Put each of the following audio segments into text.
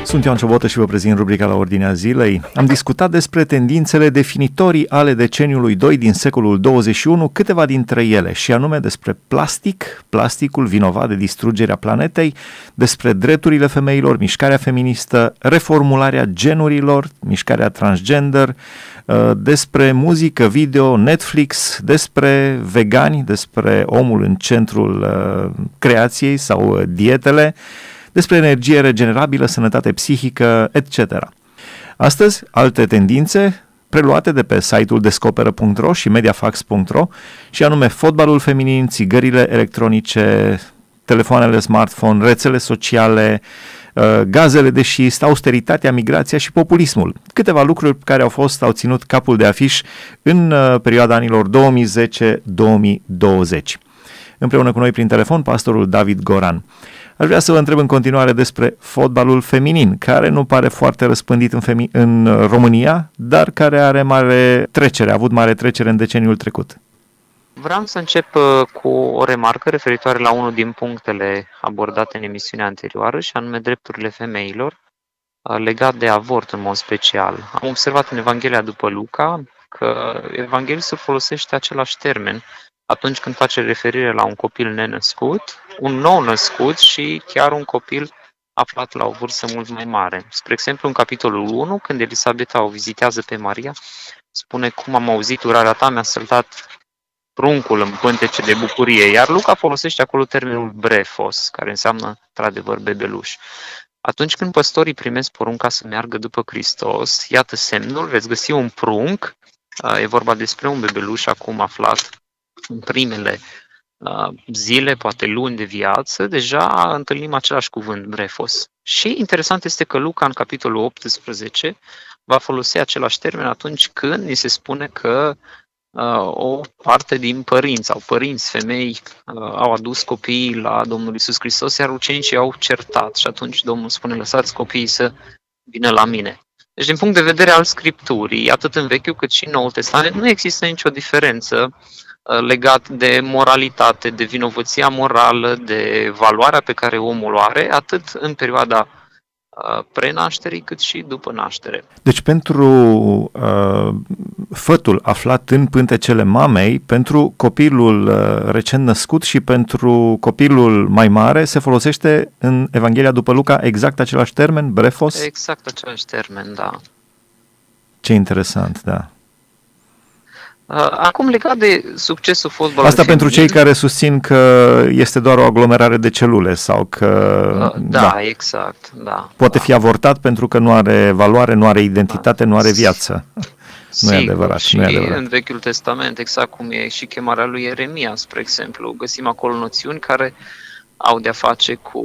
Sunt Ioan Ciobotă și vă prezint rubrica La Ordinea Zilei. Am discutat despre tendințele definitorii ale deceniului 2 din secolul 21, câteva dintre ele, și anume despre plasticul vinovat de distrugerea planetei, despre drepturile femeilor, mișcarea feministă, reformularea genurilor, mișcarea transgender, despre muzică, video, Netflix, despre vegani, despre omul în centrul creației sau dietele, despre energie regenerabilă, sănătate psihică, etc. Astăzi, alte tendințe preluate de pe site-ul descoperă.ro și mediafax.ro, și anume fotbalul feminin, țigările electronice, telefoanele smartphone, rețele sociale, gazele de șist, austeritatea, migrația și populismul. Câteva lucruri care au ținut capul de afiș în perioada anilor 2010-2020. Împreună cu noi prin telefon, pastorul David Goran. Aș vrea să vă întreb în continuare despre fotbalul feminin, care nu pare foarte răspândit în România, dar care are a avut mare trecere în deceniul trecut. Vreau să încep cu o remarcă referitoare la unul din punctele abordate în emisiunea anterioară, și anume drepturile femeilor, legat de avort în mod special. Am observat în Evanghelia după Luca că evanghelistul folosește același termen atunci când face referire la un copil nenăscut, un nou născut și chiar un copil aflat la o vârstă mult mai mare. Spre exemplu, în capitolul 1, când Elisabeta o vizitează pe Maria, spune: cum am auzit urarea ta, mi-a săltat pruncul în pântece de bucurie. Iar Luca folosește acolo termenul brefos, care înseamnă, într-adevăr, bebeluș. Atunci când păstorii primesc porunca să meargă după Hristos, iată semnul, veți găsi un prunc, e vorba despre un bebeluș acum aflat în primele zile, poate luni de viață, deja întâlnim același cuvânt, brefos. Și interesant este că Luca, în capitolul 18, va folosi același termen atunci când ni se spune că o parte din părinți sau părinți femei au adus copiii la Domnul Iisus Hristos, iar ucenicii au certat. Și atunci Domnul spune: lăsați copiii să vină la mine. Deci, din punct de vedere al Scripturii, atât în Vechiul cât și în Noul Testament, nu există nicio diferență legat de moralitate, de vinovăția morală, de valoarea pe care omul o are, atât în perioada prenașterii cât și după naștere. Deci pentru fătul aflat în pântecele mamei, pentru copilul recent născut și pentru copilul mai mare se folosește în Evanghelia după Luca exact același termen, brefos? Exact același termen, da. Ce interesant, da. Acum, legat de succesul fotbalului Asta feminin, pentru cei care susțin că este doar o aglomerare de celule sau că... Da, exact, da. Poate fi avortat pentru că nu are valoare, nu are identitate, nu are viață. Nu e adevărat. Și nu e adevărat. în Vechiul Testament, exact cum e și chemarea lui Ieremia, spre exemplu, găsim acolo noțiuni care au de-a face cu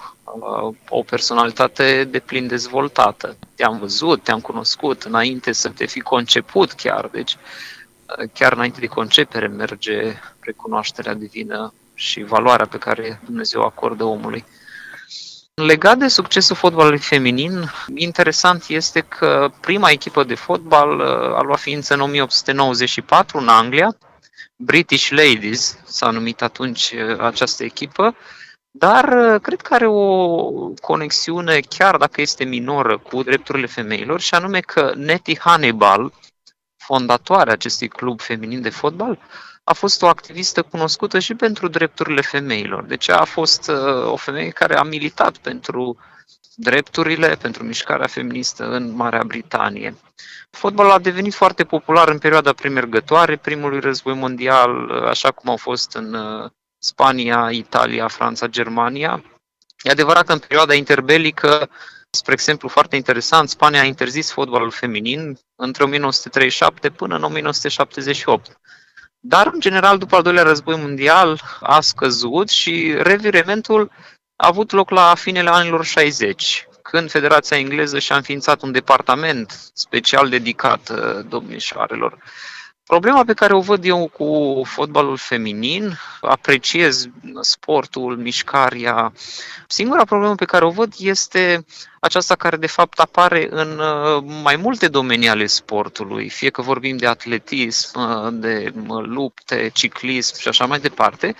o personalitate deplin dezvoltată. Te-am văzut, te-am cunoscut înainte să te fi conceput chiar, deci chiar înainte de concepere merge recunoașterea divină și valoarea pe care Dumnezeu acordă omului. Legat de succesul fotbalului feminin, interesant este că prima echipă de fotbal a luat ființă în 1894 în Anglia. British Ladies s-a numit atunci această echipă, dar cred că are o conexiune, chiar dacă este minoră, cu drepturile femeilor, și anume că Nettie Hannibal, fondatoarea acestui club feminin de fotbal, a fost o activistă cunoscută și pentru drepturile femeilor. Deci a fost o femeie care a militat pentru drepturile, pentru mișcarea feministă în Marea Britanie. Fotbalul a devenit foarte popular în perioada premergătoare primului război mondial, așa cum au fost în Spania, Italia, Franța, Germania. E adevărat că în perioada interbelică, spre exemplu, foarte interesant, Spania a interzis fotbalul feminin între 1937 până în 1978. Dar, în general, după al doilea război mondial a scăzut și revirementul a avut loc la finele anilor 60, când Federația Engleză și-a înființat un departament special dedicat domnișoarelor. Problema pe care o văd eu cu fotbalul feminin, apreciez sportul, mișcarea, singura problemă pe care o văd este aceasta care de fapt apare în mai multe domenii ale sportului, fie că vorbim de atletism, de lupte, ciclism și așa mai departe.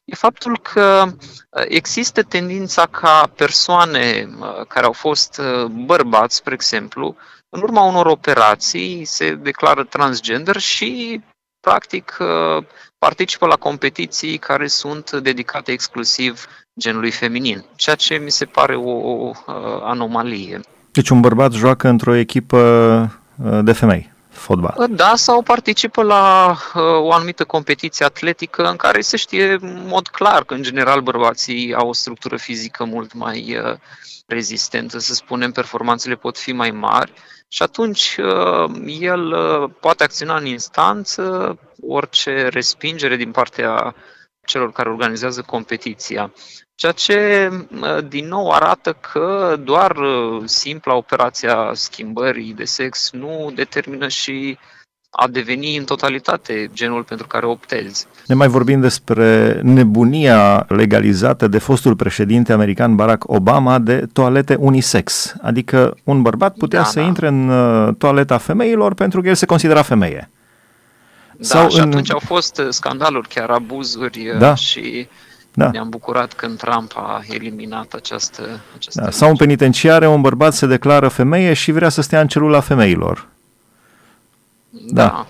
e faptul că există tendința ca persoane care au fost bărbați, spre exemplu, în urma unor operații se declară transgender și, practic, participă la competiții care sunt dedicate exclusiv genului feminin, ceea ce mi se pare o anomalie. Deci un bărbat joacă într-o echipă de femei, fotbal. Da, sau participă la o anumită competiție atletică în care se știe în mod clar că, în general, bărbații au o structură fizică mult mai rezistentă, să spunem, performanțele pot fi mai mari și atunci el poate acționa în instanță orice respingere din partea celor care organizează competiția. Ceea ce, din nou, arată că doar simpla operația schimbării de sex nu determină și a deveni în totalitate genul pentru care optezi. Ne mai vorbim despre nebunia legalizată de fostul președinte american Barack Obama de toalete unisex. Adică un bărbat putea să intre în toaleta femeilor pentru că el se considera femeie. Da, și atunci au fost scandaluri, chiar abuzuri și... Da. Ne-am bucurat când Trump a eliminat această da. Sau în penitenciare un bărbat se declară femeie și vrea să stea în celula femeilor. Da.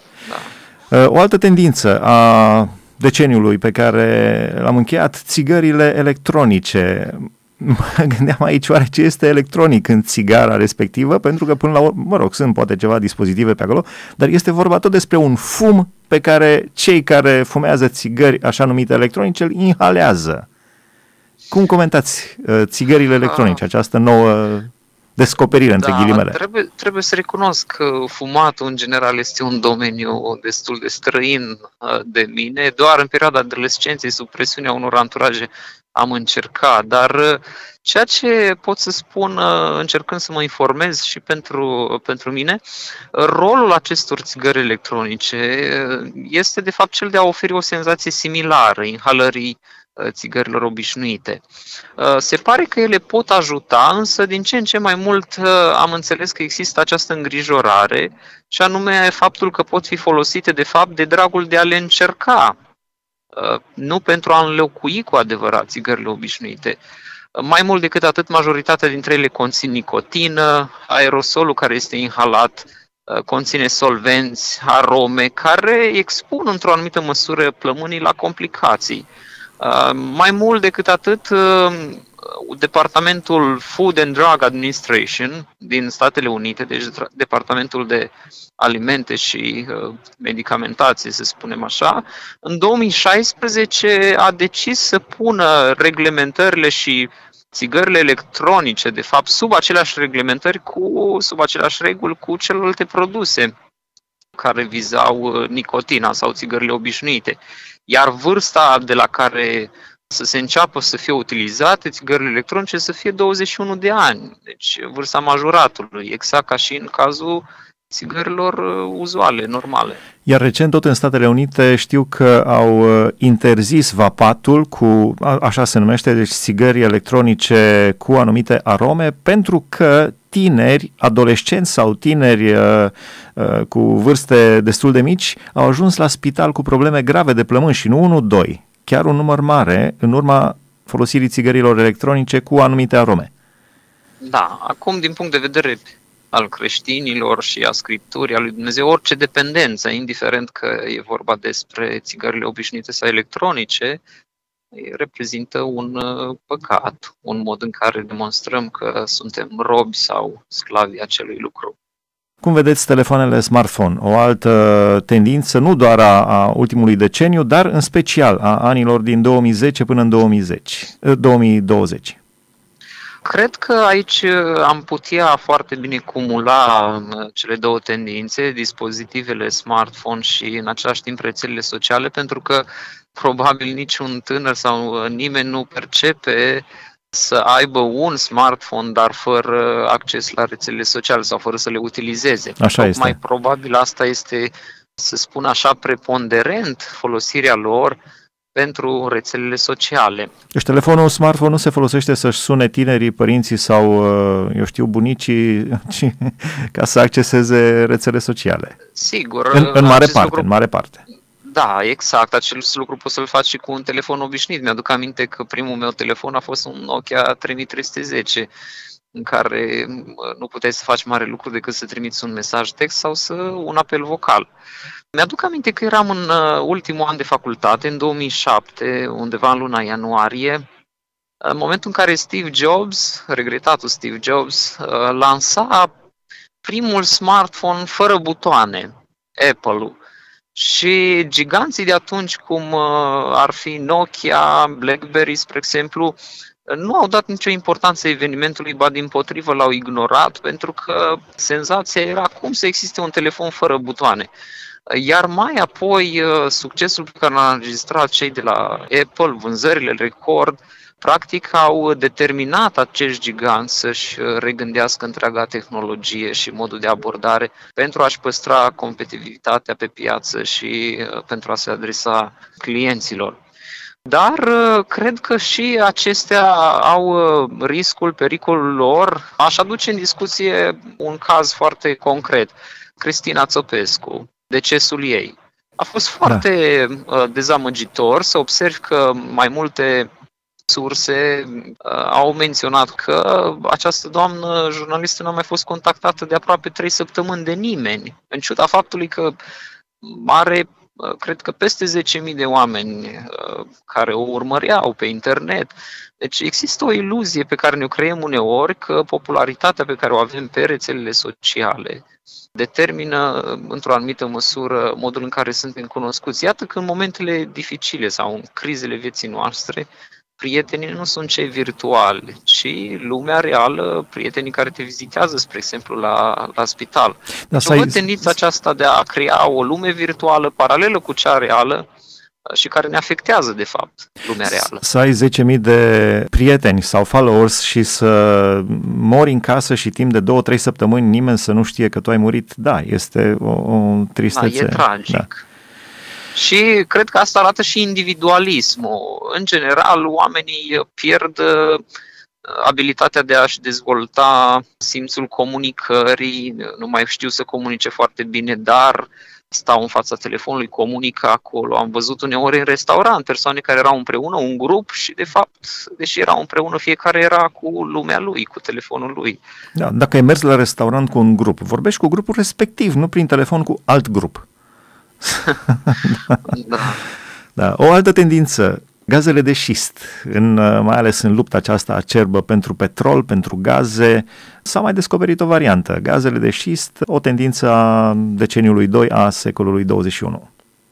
O altă tendință a deceniului pe care l-am încheiat, țigările electronice. Mă gândeam aici, oare ce este electronic în țigara respectivă, pentru că până la urmă, mă rog, sunt poate ceva dispozitive pe acolo, dar este vorba tot despre un fum pe care cei care fumează țigări așa numite electronice îl inhalează. Cum comentați țigările electronice, această nouă descoperire, între ghilimele? Trebuie să recunosc că fumatul în general este un domeniu destul de străin de mine. Doar în perioada adolescenței, sub presiunea unor anturaje, am încercat, dar ceea ce pot să spun, încercând să mă informez și pentru mine, rolul acestor țigări electronice este de fapt cel de a oferi o senzație similară inhalării țigărilor obișnuite. Se pare că ele pot ajuta, însă din ce în ce mai mult am înțeles că există această îngrijorare și anume faptul că pot fi folosite de fapt de dragul de a le încerca, nu pentru a înlocui cu adevărat țigările obișnuite. Mai mult decât atât, majoritatea dintre ele conțin nicotină, aerosolul care este inhalat conține solvenți, arome, care expun într-o anumită măsură plămânii la complicații. Mai mult decât atât, Departamentul Food and Drug Administration din Statele Unite, deci Departamentul de Alimente și Medicamentație, să spunem așa, în 2016 a decis să pună reglementările și țigările electronice, de fapt, sub aceleași reglementări, sub aceleași reguli cu celelalte produse care vizau nicotina sau țigările obișnuite. Iar vârsta de la care să se înceapă să fie utilizate țigările electronice să fie 21 de ani, deci vârsta majoratului, exact ca și în cazul țigărilor uzuale, normale. Iar recent, tot în Statele Unite, știu că au interzis vapatul cu, așa se numește, deci țigări electronice cu anumite arome, pentru că tineri, adolescenți sau tineri cu vârste destul de mici au ajuns la spital cu probleme grave de plămâni și nu 1, 2, chiar un număr mare în urma folosirii țigărilor electronice cu anumite arome. Da, acum din punct de vedere al creștinilor și a Scripturii, a lui Dumnezeu, orice dependență, indiferent că e vorba despre țigările obișnuite sau electronice, reprezintă un păcat, un mod în care demonstrăm că suntem robi sau sclavi acelui lucru. Cum vedeți telefoanele smartphone? O altă tendință, nu doar a ultimului deceniu, dar în special a anilor din 2010 până în 2020. Cred că aici am putea foarte bine cumula cele două tendințe, dispozitivele smartphone și în același timp rețelele sociale, pentru că probabil niciun tânăr sau nimeni nu percepe să aibă un smartphone, dar fără acces la rețelele sociale sau fără să le utilizeze. Așa este. Mai probabil asta este, să spun așa, preponderent folosirea lor pentru rețelele sociale. Deci telefonul smartphone nu se folosește să-și sune tinerii, părinții sau, eu știu, bunicii, ca să acceseze rețele sociale. Sigur. În mare parte. Da, exact. Acel lucru poți să-l faci și cu un telefon obișnuit. Mi-aduc aminte că primul meu telefon a fost un Nokia 3310, în care nu puteai să faci mare lucru decât să trimiți un mesaj text sau un apel vocal. Mi-aduc aminte că eram în ultimul an de facultate, în 2007, undeva în luna ianuarie, în momentul în care Steve Jobs, regretatul Steve Jobs, lansa primul smartphone fără butoane, Apple-ul. Și giganții de atunci, cum ar fi Nokia, BlackBerry, spre exemplu, nu au dat nicio importanță evenimentului, ba dimpotrivă l-au ignorat, pentru că senzația era cum să existe un telefon fără butoane. Iar mai apoi, succesul pe care l-au înregistrat cei de la Apple, vânzările record, practic au determinat acești giganți să-și regândească întreaga tehnologie și modul de abordare pentru a-și păstra competitivitatea pe piață și pentru a se adresa clienților. Dar cred că și acestea au riscul, pericolul lor. Aș aduce în discuție un caz foarte concret. Cristina Țopescu, decesul ei. A fost foarte dezamăgitor să observ că mai multe surse au menționat că această doamnă jurnalistă nu a mai fost contactată de aproape 3 săptămâni de nimeni, în ciuda faptului că are, cred că peste 10.000 de oameni care o urmăreau pe internet. Deci există o iluzie pe care ne-o creăm uneori că popularitatea pe care o avem pe rețelele sociale determină într-o anumită măsură modul în care suntem cunoscuți. Iată că în momentele dificile sau în crizele vieții noastre, prietenii nu sunt cei virtuali, ci lumea reală, prietenii care te vizitează, spre exemplu, la spital. Da, văd tendința aceasta de a crea o lume virtuală paralelă cu cea reală și care ne afectează, de fapt, lumea reală. Să ai 10.000 de prieteni sau followers și să mori în casă și timp de 2-3 săptămâni nimeni să nu știe că tu ai murit, da, este o tristețe. Da, e tragic. Da. Și cred că asta arată și individualismul. În general, oamenii pierd abilitatea de a-și dezvolta simțul comunicării, nu mai știu să comunice foarte bine, dar stau în fața telefonului, comunică acolo. Am văzut uneori în restaurant persoane care erau împreună, un grup, și de fapt, deși erau împreună, fiecare era cu lumea lui, cu telefonul lui. Da, dacă ai mers la restaurant cu un grup, vorbești cu grupul respectiv, nu prin telefon cu alt grup. Da. Da. O altă tendință, gazele de șist, mai ales în lupta aceasta acerbă pentru petrol, pentru gaze, s-a mai descoperit o variantă, gazele de șist, o tendință a deceniului 2 a secolului 21.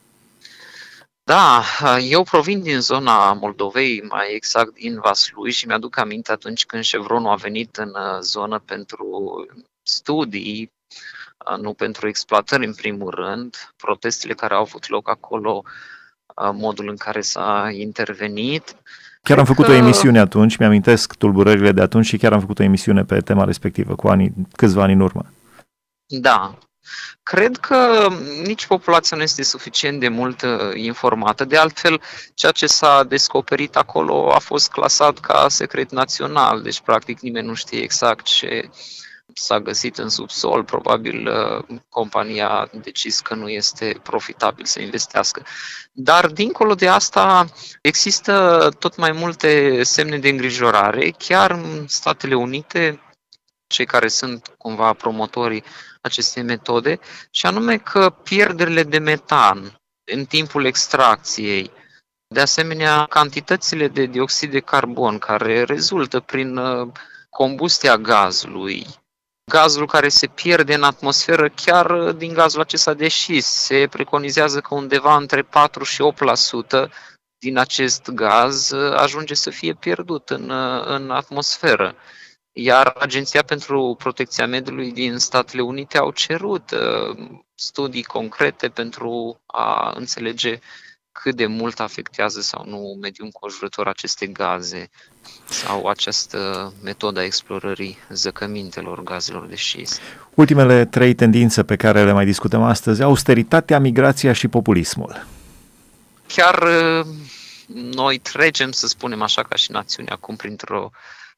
Da, eu provin din zona Moldovei, mai exact din Vaslui, și mi-aduc aminte atunci când Chevron a venit în zonă pentru studii, nu pentru exploatări în primul rând, protestele care au avut loc acolo, modul în care s-a intervenit. Chiar am făcut o emisiune atunci, mi-amintesc tulburările de atunci și chiar am făcut o emisiune pe tema respectivă cu câțiva ani în urmă. Da. Cred că nici populația nu este suficient de mult informată. De altfel, ceea ce s-a descoperit acolo a fost clasat ca secret național, deci practic nimeni nu știe exact ce s-a găsit în subsol. Probabil compania a decis că nu este profitabil să investească. Dar dincolo de asta există tot mai multe semne de îngrijorare. Chiar în Statele Unite, cei care sunt cumva promotorii acestei metode, și anume că pierderile de metan în timpul extracției, de asemenea cantitățile de dioxid de carbon care rezultă prin combustia gazului, gazul care se pierde în atmosferă chiar din gazul acesta de șist, se preconizează că undeva între 4 și 8% din acest gaz ajunge să fie pierdut în atmosferă. Iar Agenția pentru Protecția Mediului din Statele Unite au cerut studii concrete pentru a înțelege cât de mult afectează sau nu mediul înconjurător aceste gaze sau această metodă a explorării zăcămintelor gazelor de șist. Ultimele 3 tendințe pe care le mai discutăm astăzi: austeritatea, migrația și populismul. Chiar noi trecem, să spunem așa, ca și națiune acum printr-o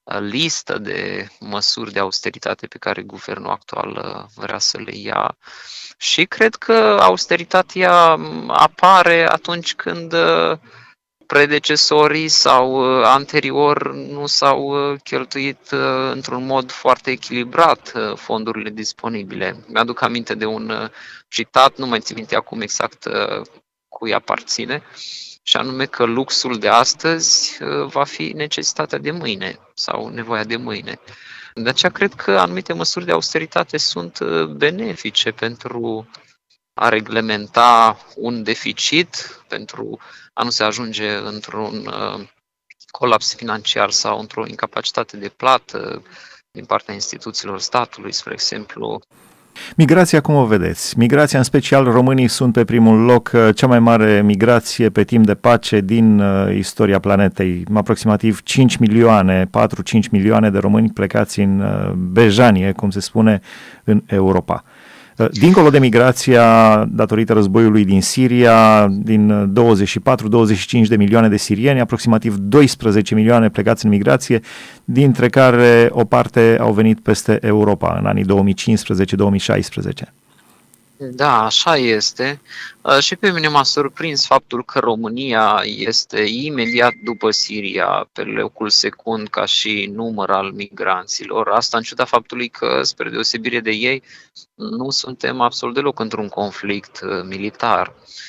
listă de măsuri de austeritate pe care guvernul actual vrea să le ia. Și cred că austeritatea apare atunci când predecesorii sau anterior nu s-au cheltuit într-un mod foarte echilibrat fondurile disponibile. Mi-aduc aminte de un citat, nu mai țin minte acum exact cui aparține, și anume că luxul de astăzi va fi necesitatea de mâine sau nevoia de mâine. De aceea cred că anumite măsuri de austeritate sunt benefice pentru a reglementa un deficit, pentru a nu se ajunge într-un colaps financiar sau într-o incapacitate de plată din partea instituțiilor statului, spre exemplu. Migrația, cum o vedeți? Migrația, în special românii, sunt pe primul loc, cea mai mare migrație pe timp de pace din istoria planetei. Aproximativ 5 milioane, 4-5 milioane de români plecați în bejanie, cum se spune, în Europa. Dincolo de migrația datorită războiului din Siria, din 24-25 de milioane de sirieni, aproximativ 12 milioane plecați în migrație, dintre care o parte au venit peste Europa în anii 2015-2016. Da, așa este. Și pe mine m-a surprins faptul că România este imediat după Siria pe locul secund ca și număr al migranților. Asta în ciuda faptului că, spre deosebire de ei, nu suntem absolut deloc într-un conflict militar.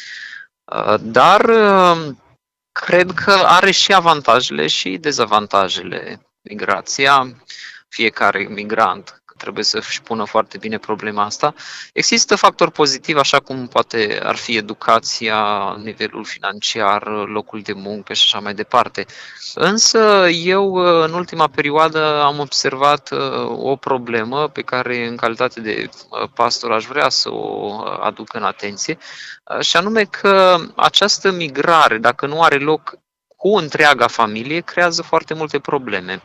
Dar cred că are și avantajele și dezavantajele migrația. Fiecare migrant trebuie să-și pună foarte bine problema asta. Există factori pozitivi, așa cum poate ar fi educația, nivelul financiar, locul de muncă și așa mai departe. Însă eu, în ultima perioadă, am observat o problemă pe care, în calitate de pastor, aș vrea să o aduc în atenție, și anume că această migrare, dacă nu are loc cu întreaga familie, creează foarte multe probleme.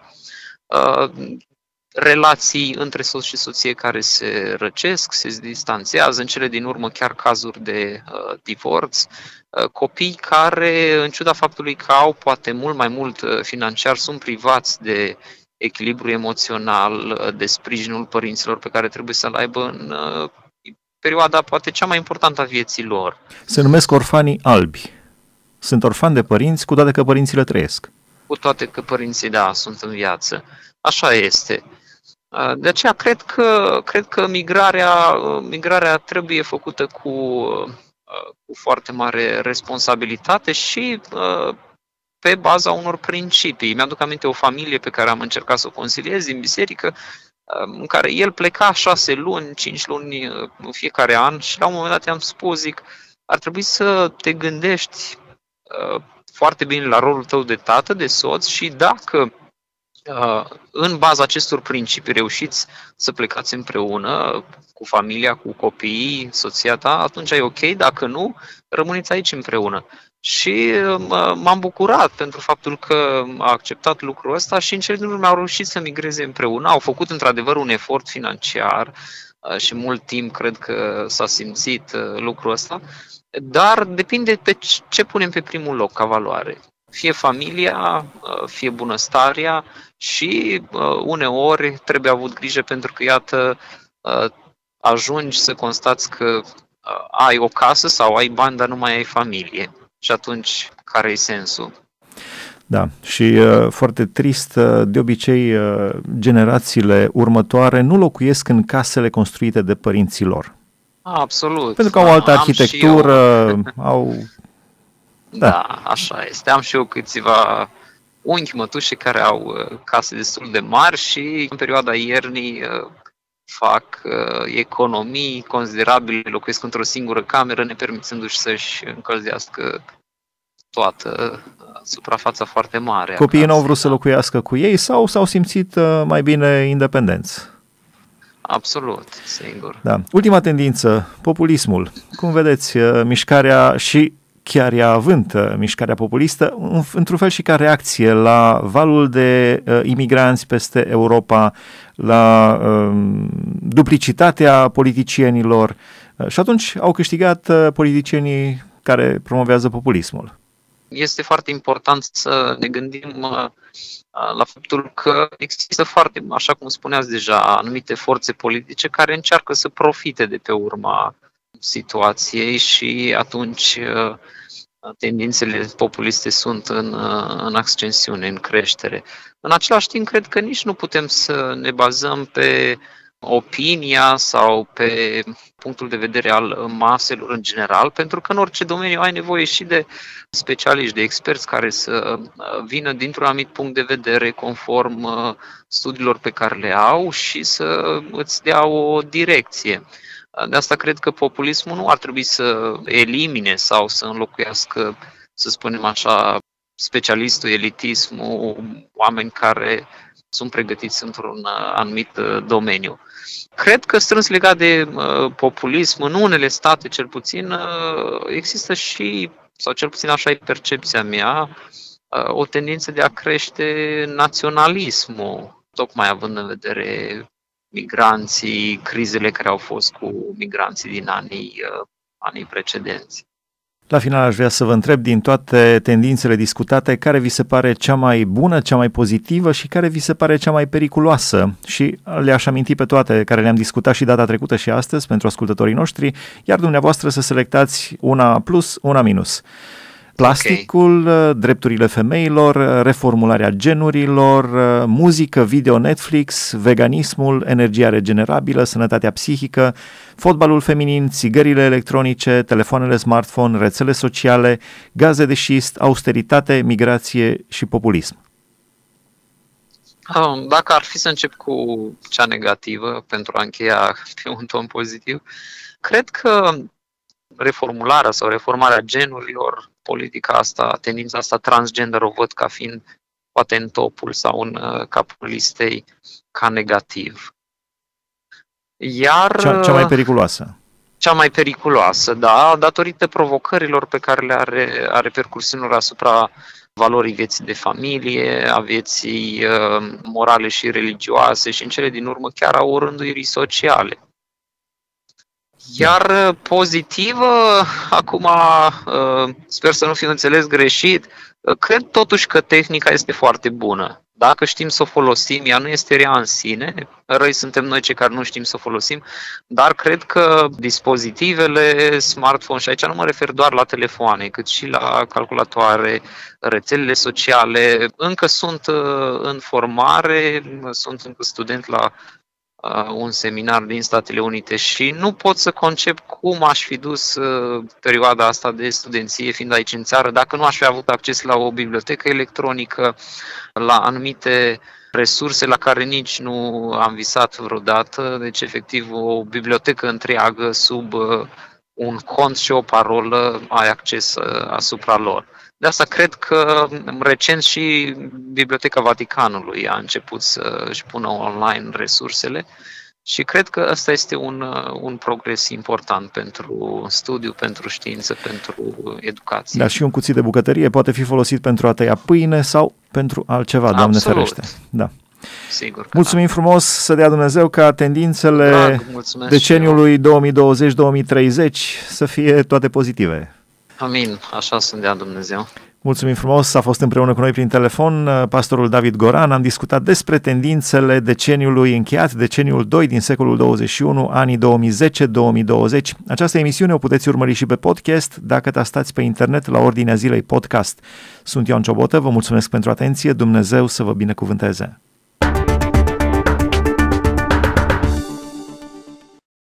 Relații între soț și soție care se răcesc, se distanțează, în cele din urmă chiar cazuri de divorț, copii care, în ciuda faptului că au poate mult mai mult financiar, sunt privați de echilibru emoțional, de sprijinul părinților pe care trebuie să-l aibă în perioada poate cea mai importantă a vieții lor. Se numesc orfanii albi. Sunt orfani de părinți, cu toate că părinții le trăiesc. Cu toate că părinții, da, sunt în viață. Așa este. De aceea cred că migrarea trebuie făcută cu foarte mare responsabilitate și pe baza unor principii. Mi-aduc aminte o familie pe care am încercat să o consiliez din biserică, în care el pleca 6 luni, 5 luni în fiecare an și la un moment dat i-am spus, zic, ar trebui să te gândești foarte bine la rolul tău de tată, de soț și dacă în baza acestor principii reușiți să plecați împreună cu familia, cu copiii, soția ta, atunci e ok, dacă nu, rămâneți aici împreună. Și m-am bucurat pentru faptul că a acceptat lucrul ăsta și în cele din urmă au reușit să migreze împreună, au făcut într-adevăr un efort financiar și mult timp cred că s-a simțit lucrul ăsta, dar depinde pe ce punem pe primul loc ca valoare. Fie familia, fie bunăstarea și uneori trebuie avut grijă pentru că, iată, ajungi să constați că ai o casă sau ai bani, dar nu mai ai familie. Și atunci, care e sensul? Da, și foarte trist, de obicei generațiile următoare nu locuiesc în casele construite de părinții lor. Absolut. Pentru că au altă arhitectură, au... Da, așa este. Am și eu câțiva unchi, mătuși care au case destul de mari și în perioada iernii fac economii considerabile, locuiesc într-o singură cameră, nepermițându-și să-și încălzească toată suprafața foarte mare. Copiii nu au vrut să locuiască cu ei sau s-au simțit mai bine independenți? Absolut, singur. Da. Ultima tendință, populismul. Cum vedeți mișcarea și chiar ea având mișcarea populistă, într-un fel și ca reacție la valul de imigranți peste Europa, la duplicitatea politicienilor și atunci au câștigat politicienii care promovează populismul. este foarte important să ne gândim la faptul că există foarte, așa cum spuneați deja, anumite forțe politice care încearcă să profite de pe urma situației și atunci tendințele populiste sunt în ascensiune, în creștere. În același timp, cred că nici nu putem să ne bazăm pe opinia sau pe punctul de vedere al maselor în general, pentru că în orice domeniu ai nevoie și de specialiști, de experți care să vină dintr-un anumit punct de vedere conform studiilor pe care le au și să îți dea o direcție. De asta cred că populismul nu ar trebui să elimine sau să înlocuiască, să spunem așa, specialistul, elitismul, oameni care sunt pregătiți într-un anumit domeniu. Cred că strâns legat de populism, în unele state cel puțin, există și, sau cel puțin așa e percepția mea, o tendință de a crește naționalismul, tocmai având în vedere migranții, crizele care au fost cu migranții din anii precedenți. La final aș vrea să vă întreb, din toate tendințele discutate, care vi se pare cea mai bună, cea mai pozitivă și care vi se pare cea mai periculoasă? Și le-aș aminti pe toate care le-am discutat și data trecută și astăzi pentru ascultătorii noștri, iar dumneavoastră să selectați una plus, una minus. Plasticul, drepturile femeilor, reformularea genurilor, muzică, video, Netflix, veganismul, energia regenerabilă, sănătatea psihică, fotbalul feminin, țigările electronice, telefoanele smartphone, rețele sociale, gaze de șist, austeritate, migrație și populism. Dacă ar fi să încep cu cea negativă, pentru a încheia pe un ton pozitiv, cred că reformularea sau reformarea genurilor, politica asta, tendința asta transgender o văd ca fiind poate în topul sau în capul listei ca negativ. Iar cea mai periculoasă. Cea mai periculoasă, da, datorită provocărilor pe care le are repercursiunilor asupra valorii vieții de familie, a vieții morale și religioase și în cele din urmă chiar a orânduirii sociale. Iar pozitivă, acum sper să nu fiu înțeles greșit, cred totuși că tehnica este foarte bună. Dacă știm să o folosim, ea nu este rea în sine, răi suntem noi cei care nu știm să o folosim, dar cred că dispozitivele, smartphone, și aici nu mă refer doar la telefoane, cât și la calculatoare, rețelele sociale, încă sunt în formare, sunt încă student la un seminar din Statele Unite și nu pot să concep cum aș fi dus perioada asta de studenție fiind aici în țară dacă nu aș fi avut acces la o bibliotecă electronică, la anumite resurse la care nici nu am visat vreodată, deci efectiv o bibliotecă întreagă sub un cont și o parolă ai acces asupra lor. De asta cred că recent și Biblioteca Vaticanului a început să își pună online resursele și cred că ăsta este un progres important pentru studiu, pentru știință, pentru educație. Dar și un cuțit de bucătărie poate fi folosit pentru a tăia pâine sau pentru altceva, Doamne ferește. Da. Sigur. Mulțumim frumos, să dea Dumnezeu ca tendințele deceniului 2020-2030 să fie toate pozitive. Amin, așa să dea Dumnezeu. Mulțumim frumos, a fost împreună cu noi prin telefon pastorul David Goran. Am discutat despre tendințele deceniului încheiat, deceniul 2 din secolul 21, anii 2010-2020. Această emisiune o puteți urmări și pe podcast dacă tastați pe internet la Ordinea Zilei Podcast. Sunt Ioan Ciobotă, vă mulțumesc pentru atenție, Dumnezeu să vă binecuvânteze.